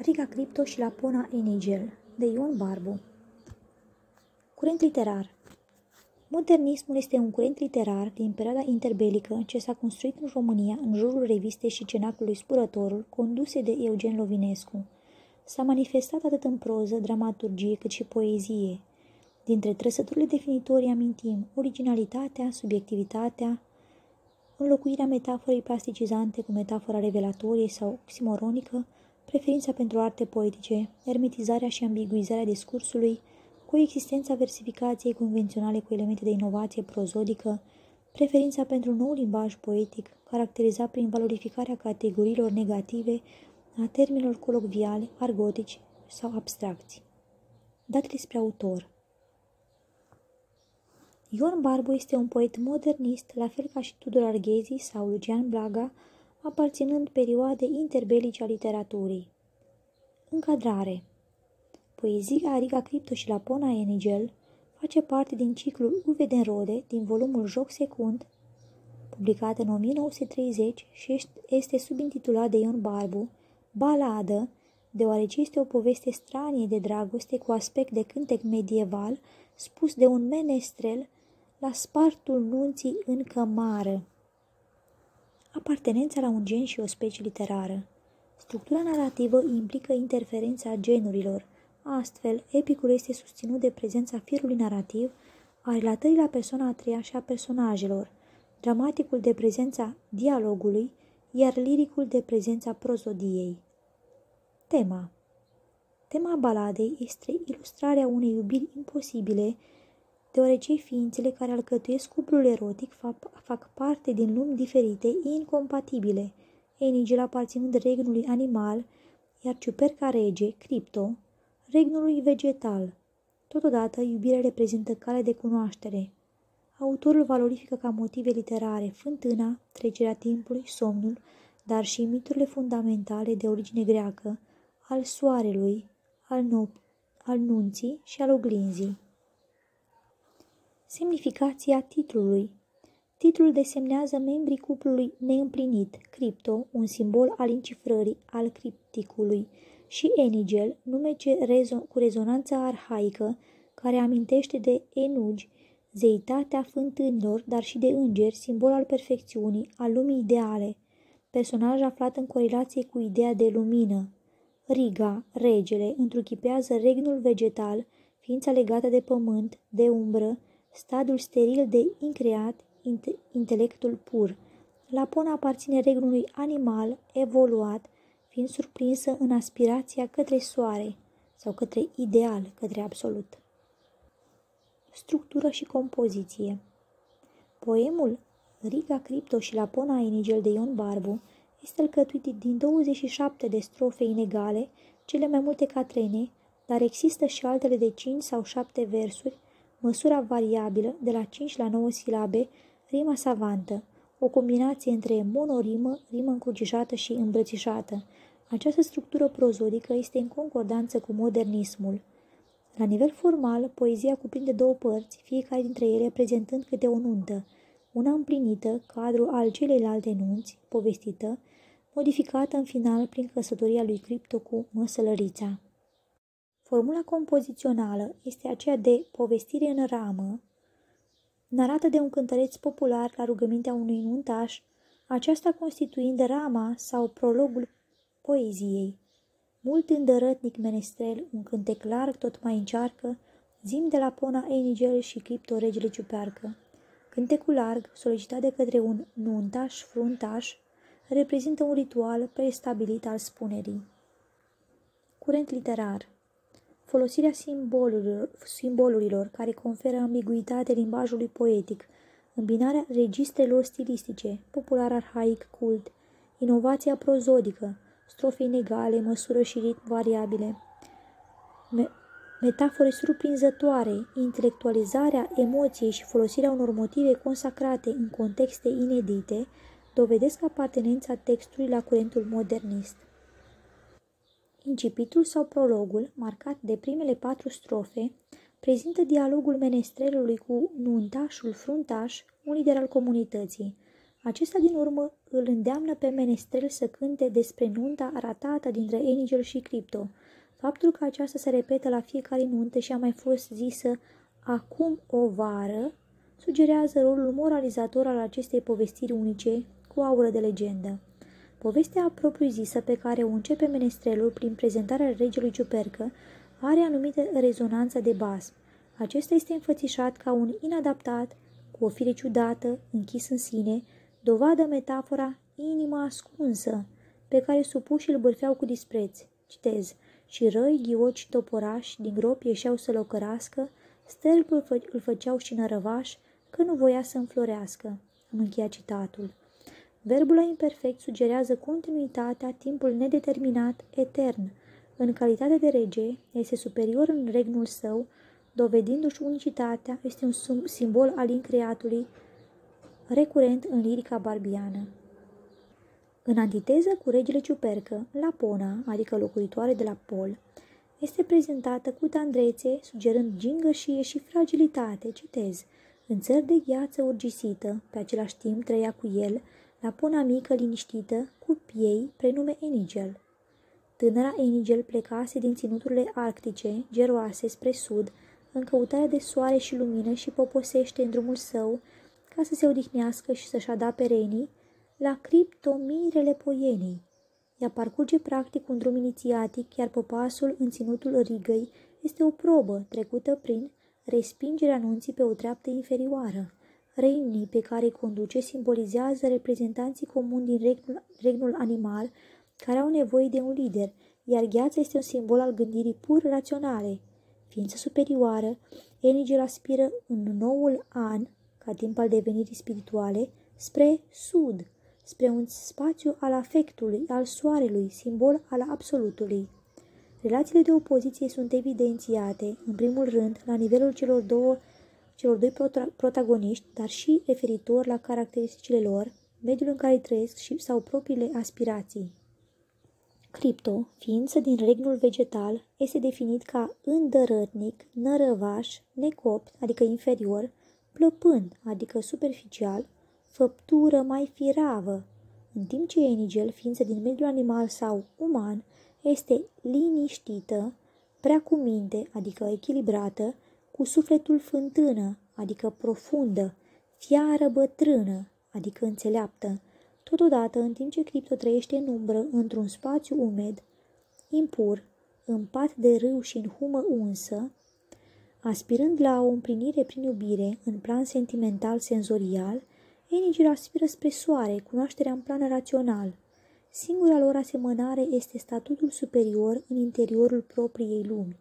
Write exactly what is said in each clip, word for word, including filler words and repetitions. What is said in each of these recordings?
Riga Cripto și Lapona Enigel, de Ion Barbu. Curent literar. Modernismul este un curent literar din perioada interbelică ce s-a construit în România în jurul revistei și cenaclului Spurătorul, conduse de Eugen Lovinescu. S-a manifestat atât în proză, dramaturgie, cât și poezie. Dintre trăsăturile definitorii amintim originalitatea, subiectivitatea, înlocuirea metaforei plasticizante cu metafora revelatorie sau oximoronică, preferința pentru arte poetice, ermetizarea și ambiguizarea discursului, coexistența versificației convenționale cu elemente de inovație prozodică, preferința pentru nou limbaj poetic, caracterizat prin valorificarea categoriilor negative a termenilor colocviale, argotici sau abstracți. Date despre autor. Ion Barbu este un poet modernist, la fel ca și Tudor Arghezi sau Lucian Blaga, aparținând perioadei interbelice a literaturii. Încadrare. Poezia Riga Cripto și Lapona Enigel face parte din ciclul Uve den Rode din volumul Joc Secund, publicat în o mie nouă sute treizeci și este subintitulat de Ion Barbu, Baladă, deoarece este o poveste stranie de dragoste cu aspect de cântec medieval spus de un menestrel la spartul nunții în cămară. Apartenența la un gen și o specie literară. Structura narrativă implică interferența genurilor. Astfel, epicul este susținut de prezența firului narrativ, a relatării la persoana a treia și a personajelor, dramaticul de prezența dialogului, iar liricul de prezența prozodiei. Tema. Tema baladei este ilustrarea unei iubiri imposibile, deoarece ființele care alcătuiesc cuplul erotic fac, fac parte din lumi diferite, incompatibile, Enigel aparținând regnului animal, iar ciuperca rege, Cripto, regnului vegetal. Totodată, iubirea reprezintă cale de cunoaștere. Autorul valorifică ca motive literare fântâna, trecerea timpului, somnul, dar și miturile fundamentale de origine greacă, al soarelui, al, nop- al nunții și al oglinzii. Semnificația titlului. Titlul desemnează membrii cuplului neîmplinit, Cripto, un simbol al încifrării, al cripticului, și Enigel, nume ce rezo- cu rezonanță arhaică, care amintește de enugi, zeitatea fântânilor, dar și de îngeri, simbol al perfecțiunii, al lumii ideale, personaj aflat în corelație cu ideea de lumină. Riga, regele, întruchipează regnul vegetal, ființa legată de pământ, de umbră, stadiul steril de increat, intelectul pur. Lapona aparține regnului animal, evoluat, fiind surprinsă în aspirația către soare sau către ideal, către absolut. Structură și compoziție. Poemul Riga Cripto și Lapona Enigel de Ion Barbu este alcătuit din douăzeci și șapte de strofe inegale, cele mai multe catrene, dar există și altele de cinci sau șapte versuri, măsura variabilă de la cinci la nouă silabe, rima savantă, o combinație între monorimă, rimă încrucișată și îmbrățișată. Această structură prozodică este în concordanță cu modernismul. La nivel formal, poezia cuprinde două părți, fiecare dintre ele prezentând câte o nuntă, una împlinită, cadru al celeilalte nunți, povestită, modificată în final prin căsătoria lui Cripto cu măsălărița. Formula compozițională este aceea de povestire în ramă, narată de un cântăreț popular la rugămintea unui nuntaș, aceasta constituind rama sau prologul poeziei. Mult îndărătnic menestrel, un cântec larg tot mai încearcă, zim de Lapona Enigel și Cripto regele ciupercă. Cântecul larg, solicitat de către un nuntaș fruntaș, reprezintă un ritual prestabilit al spunerii. Curent literar. Folosirea simbolurilor, simbolurilor care conferă ambiguitate limbajului poetic, îmbinarea registrelor stilistice, popular arhaic cult, inovația prozodică, strofe inegale, măsură și ritm variabile, me- metafore surprinzătoare, intelectualizarea emoției și folosirea unor motive consacrate în contexte inedite, dovedesc apartenența textului la curentul modernist. Incipitul sau prologul, marcat de primele patru strofe, prezintă dialogul menestrelului cu nuntașul fruntaș, un lider al comunității. Acesta din urmă îl îndeamnă pe menestrel să cânte despre nunta ratată dintre Enigel și Cripto. Faptul că aceasta se repetă la fiecare nuntă și a mai fost zisă acum o vară, sugerează rolul moralizator al acestei povestiri unice cu aură de legendă. Povestea propriu-zisă pe care o începe menestrelul prin prezentarea regelui Ciupercă are anumită rezonanță de bas. Acesta este înfățișat ca un inadaptat, cu o fire ciudată, închis în sine, dovadă metafora inima ascunsă, pe care supușii îl bârfeau cu dispreț. Citez. Și răi, ghioci, toporași din gropi ieșeau să locărască, stâlpi îl, fă- îl făceau și nărăvaș, că nu voia să înflorească. Am încheiat citatul. Verbul imperfect sugerează continuitatea, timpul nedeterminat, etern. În calitate de rege, este superior în regnul său, dovedindu-și unicitatea, este un simbol al increatului, recurent în lirica barbiană. În antiteză cu regele Ciupercă, Lapona, adică locuitoare de la Pol, este prezentată cu tandrețe, sugerând gingășie și fragilitate, citez. În țări de gheață urgisită, pe același timp trăia cu el, Lapona mică, liniștită, cu piei, prenume Enigel. Tânăra Enigel plecase din ținuturile arctice, geroase, spre sud, în căutarea de soare și lumină și poposește în drumul său, ca să se odihnească și să-și adape renii, la criptomirele poienii. Ea parcurge practic un drum inițiatic, iar popasul în ținutul Rigăi este o probă trecută prin respingerea anunții pe o treaptă inferioară. Renii pe care îi conduce simbolizează reprezentanții comuni din regnul, regnul animal care au nevoie de un lider, iar gheața este un simbol al gândirii pur raționale. Ființă superioară, Enigel aspiră în noul an, ca timp al devenirii spirituale, spre sud, spre un spațiu al afectului, al soarelui, simbol al absolutului. Relațiile de opoziție sunt evidențiate, în primul rând, la nivelul celor, două, celor doi protagoniști, dar și referitor la caracteristicile lor, mediul în care trăiesc și sau propriile aspirații. Cripto, ființă din regnul vegetal, este definit ca îndărătnic, nărăvaș, necopt, adică inferior, plăpând, adică superficial, făptură mai firavă, în timp ce Enigel, ființă din mediul animal sau uman, este liniștită, prea cu minte, adică echilibrată, cu sufletul fântână, adică profundă, fiară bătrână, adică înțeleaptă. Totodată, în timp ce Cripto trăiește în umbră, într-un spațiu umed, impur, în pat de râu și în humă unsă, aspirând la o împlinire prin iubire, în plan sentimental senzorial, Enigel aspiră spre soare, cunoașterea în plan rațional. Singura lor asemănare este statutul superior în interiorul propriei lumi.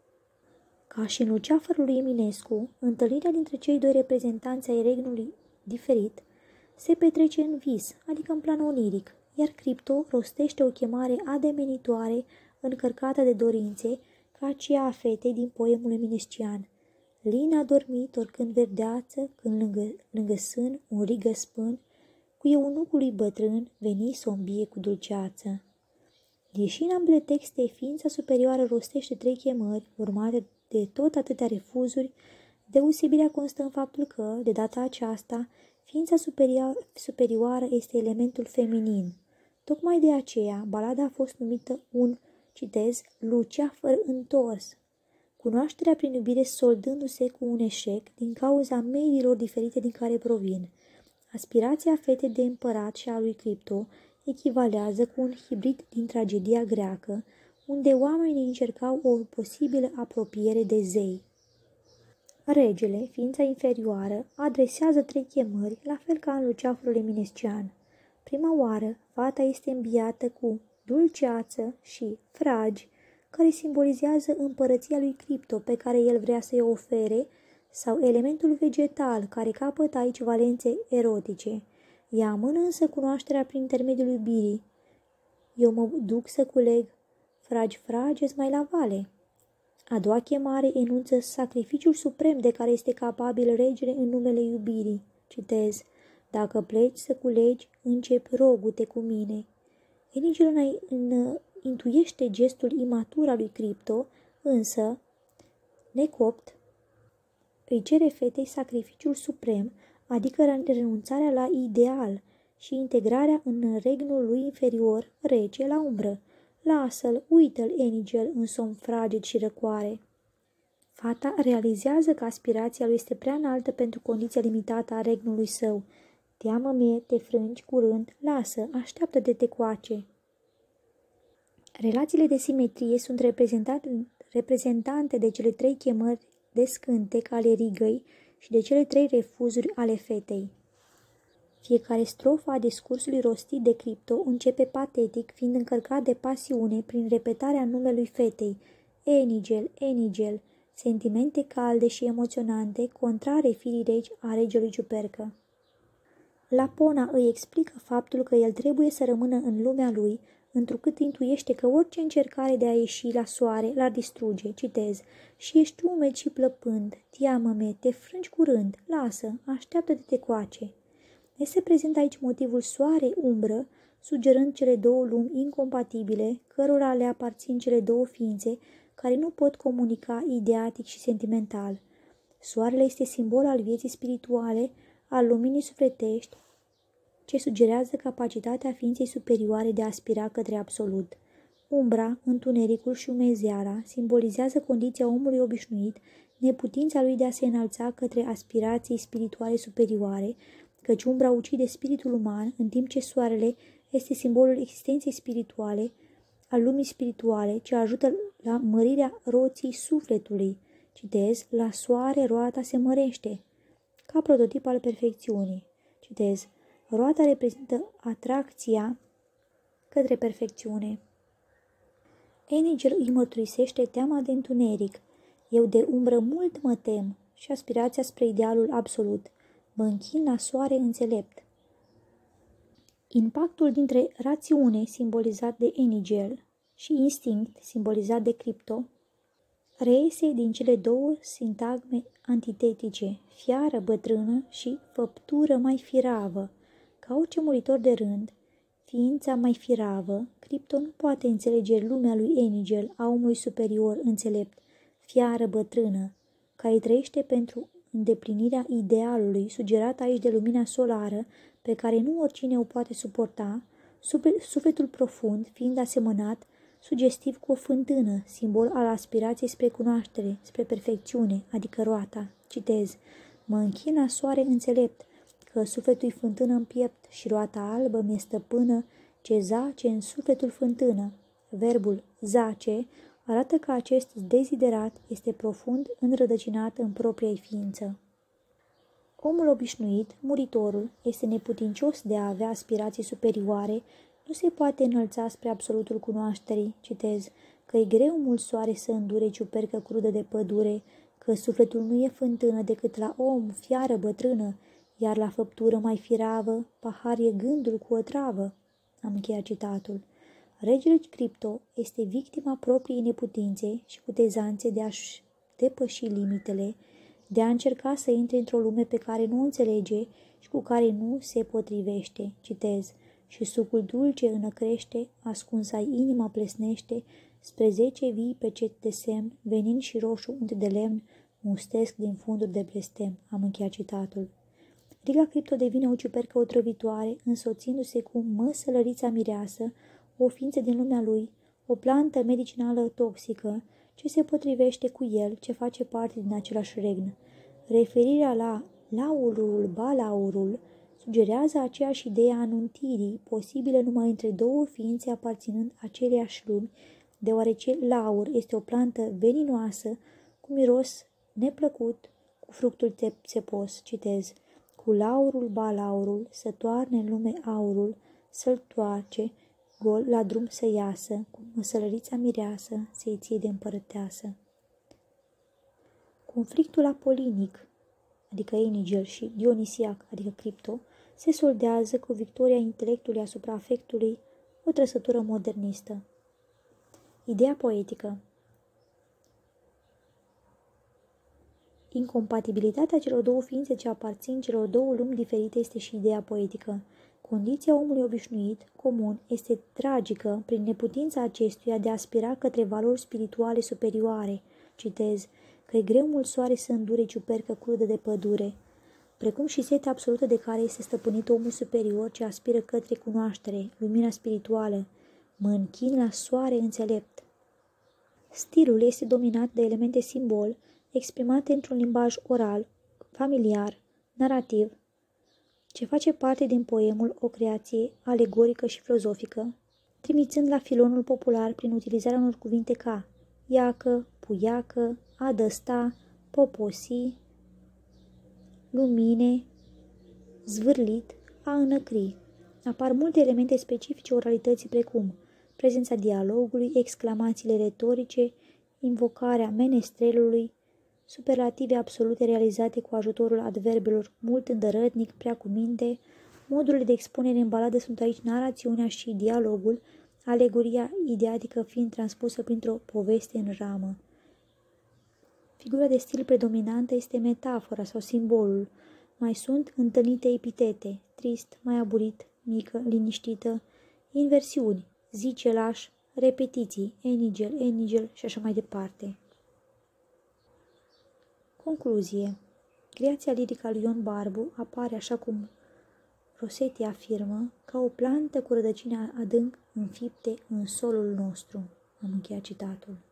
Ca și în Luceafărul lui Eminescu, întâlnirea dintre cei doi reprezentanți ai regnului diferit se petrece în vis, adică în plan oniric, iar Cripto rostește o chemare ademenitoare încărcată de dorințe, ca aceea a fetei din poemul eminescian. Lina a dormit oricând verdeață, când lângă, lângă sân un rigă spân, cu eunucul lui bătrân veni să o îmbie cu dulceață. Deși în ambele texte ființa superioară rostește trei chemări, urmate de tot atâtea refuzuri, deosebirea constă în faptul că, de data aceasta, ființa superioară este elementul feminin. Tocmai de aceea, balada a fost numită un, citez, luceafăr întors, cunoașterea prin iubire soldându-se cu un eșec din cauza mediilor diferite din care provin. Aspirația fetei de împărat și a lui Cripto echivalează cu un hibrid din tragedia greacă, unde oamenii încercau o posibilă apropiere de zei. Regele, ființa inferioară, adresează trei chemări, la fel ca în Luceafărul eminescian. Prima oară, fata este îmbiată cu dulceață și fragi, care simbolizează împărăția lui Cripto pe care el vrea să-i ofere, sau elementul vegetal, care capătă aici valențe erotice. Ea amână însă cunoașterea prin intermediul iubirii. Eu mă duc să culeg fragi frages mai la vale. A doua chemare enunță sacrificiul suprem de care este capabil regele în numele iubirii. Citez, dacă pleci să culegi, începi rogute cu mine. Enigel intuiește gestul imatur al lui Cripto, însă, necopt, îi cere fetei sacrificiul suprem, adică renunțarea la ideal, și integrarea în regnul lui inferior, rece, la umbră. Lasă-l, uită-l, Enigel, în somn fraged și răcoare. Fata realizează că aspirația lui este prea înaltă pentru condiția limitată a regnului său. Teamă mie, te frângi curând, lasă, așteaptă de te coace. Relațiile de simetrie sunt reprezentante de cele trei chemări de scântec ale rigăi și de cele trei refuzuri ale fetei. Fiecare strofă a discursului rostit de Cripto începe patetic, fiind încărcat de pasiune prin repetarea numelui fetei, Enigel, Enigel, sentimente calde și emoționante, contrare firii regi a regelui Ciupercă. Lapona îi explică faptul că el trebuie să rămână în lumea lui, întrucât intuiește că orice încercare de a ieși la soare l-ar distruge, citez, și ești umed și plăpând, teamă-me, te frângi curând, lasă, așteaptă de te coace. Se prezintă aici motivul soare-umbră, sugerând cele două lumi incompatibile, cărora le aparțin cele două ființe, care nu pot comunica ideatic și sentimental. Soarele este simbol al vieții spirituale, al luminii sufletești, ce sugerează capacitatea ființei superioare de a aspira către absolut. Umbra, întunericul și umezeala simbolizează condiția omului obișnuit, neputința lui de a se înalța către aspirații spirituale superioare, căci umbra ucide spiritul uman, în timp ce soarele este simbolul existenței spirituale, al lumii spirituale, ce ajută la mărirea roții sufletului. Citez, la soare roata se mărește, ca prototip al perfecțiunii. Citez, roata reprezintă atracția către perfecțiune. Enigel îi mărturisește teama de întuneric. Eu de umbră mult mă tem și aspirația spre idealul absolut. Mă închin la soare înțelept. Impactul dintre rațiune, simbolizat de Enigel, și instinct, simbolizat de Cripto, reiese din cele două sintagme antitetice, fiară bătrână și făptură mai firavă. Ca orice muritor de rând, ființa mai firavă, Cripto nu poate înțelege lumea lui Enigel, a omului superior înțelept, fiară bătrână, care trăiește pentru îndeplinirea idealului sugerat aici de lumina solară, pe care nu oricine o poate suporta, sufletul profund fiind asemănat sugestiv cu o fântână, simbol al aspirației spre cunoaștere, spre perfecțiune, adică roata. Citez, mă închin la soare înțelept, că sufletul-i fântână în piept și roata albă mi-e stăpână, ce zace în sufletul fântână. Verbul zace arată că acest deziderat este profund înrădăcinat în propria ființă. Omul obișnuit, muritorul, este neputincios de a avea aspirații superioare, nu se poate înălța spre absolutul cunoașterii, citez, că e greu mult soare să îndure ciupercă crudă de pădure, că sufletul nu e fântână decât la om, fiară bătrână, iar la făptură mai firavă, pahar e gândul cu o travă. Am încheiat citatul. Regele Cripto este victima propriei neputințe și cutezanțe de a-și depăși limitele, de a încerca să intre într-o lume pe care nu o înțelege și cu care nu se potrivește. Citez, și sucul dulce înăcrește, ascunsa inima plesnește, spre zece vii pe cet de semn, venind și roșu unt de lemn, mustesc din funduri de blestem. Am încheiat citatul. Riga Cripto devine o ciupercă otrăvitoare, însoțindu-se cu măsălărița mireasă, o ființă din lumea lui, o plantă medicinală toxică, ce se potrivește cu el, ce face parte din același regn. Referirea la laurul, balaurul, sugerează aceeași idee a anuntirii, posibile numai între două ființe aparținând aceleiași lumi, deoarece laur este o plantă veninoasă, cu miros neplăcut, cu fructul țepos, citez, cu laurul, balaurul, să toarne în lume aurul, să-l toarce, gol la drum să iasă, cu măsălărița mireasă să-i ție de împărăteasă. Conflictul apolinic, adică Enigel, și Dionisiac, adică Cripto, se soldează cu victoria intelectului asupra afectului, o trăsătură modernistă. Ideea poetică. Incompatibilitatea celor două ființe ce aparțin celor două lumi diferite este și ideea poetică. Condiția omului obișnuit, comun, este tragică prin neputința acestuia de a aspira către valori spirituale superioare. Citez, că e greu mult soare să îndure ciupercă crudă de pădure. precum și setea absolută de care este stăpânit omul superior ce aspiră către cunoaștere, lumina spirituală. Mă închin la soare înțelept. Stilul este dominat de elemente simbol, exprimate într-un limbaj oral, familiar, narrativ, ce face parte din poemul o creație alegorică și filozofică, trimițând la filonul popular prin utilizarea unor cuvinte ca iacă, puiacă, adăsta, poposi, lumine, zvârlit, a înăcri. Apar multe elemente specifice oralității precum prezența dialogului, exclamațiile retorice, invocarea menestrelului, superlative absolute realizate cu ajutorul adverbelor mult îndărătnic, prea cu minte. Modurile de expunere în baladă sunt aici narațiunea și dialogul, alegoria ideatică fiind transpusă printr-o poveste în ramă. Figura de stil predominantă este metafora sau simbolul. Mai sunt întâlnite epitete, trist, mai aburit, mică, liniștită, inversiuni, zicelaș, repetiții, enigel, enigel și așa mai departe. Concluzie. Creația lirică a lui Ion Barbu apare, așa cum Rossetti afirmă, ca o plantă cu rădăcini adânc înfipte în solul nostru. Am încheiat citatul.